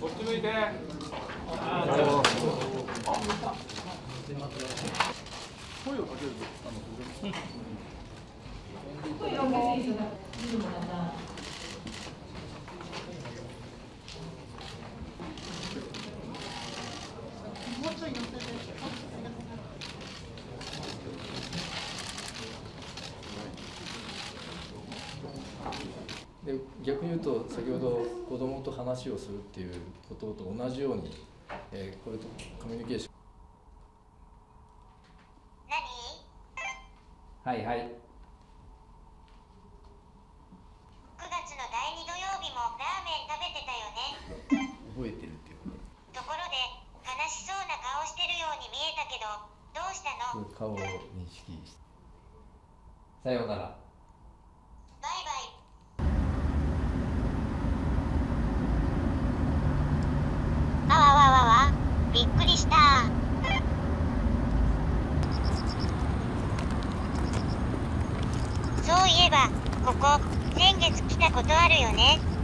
こっち向いて。声をかけると。 で逆に言うと先ほど子供と話をするっていうことと同じように、これとコミュニケーション。 何？ はいはい。 9月の第2土曜日もラーメン食べてたよね。 覚えてるっていうこところで悲しそうな顔してるように見えたけど、どうしたの？ と。顔を認識して。さようなら。 バイバイ。あわわわわ、びっくりした。そういえば、ここ、先月来たことあるよね。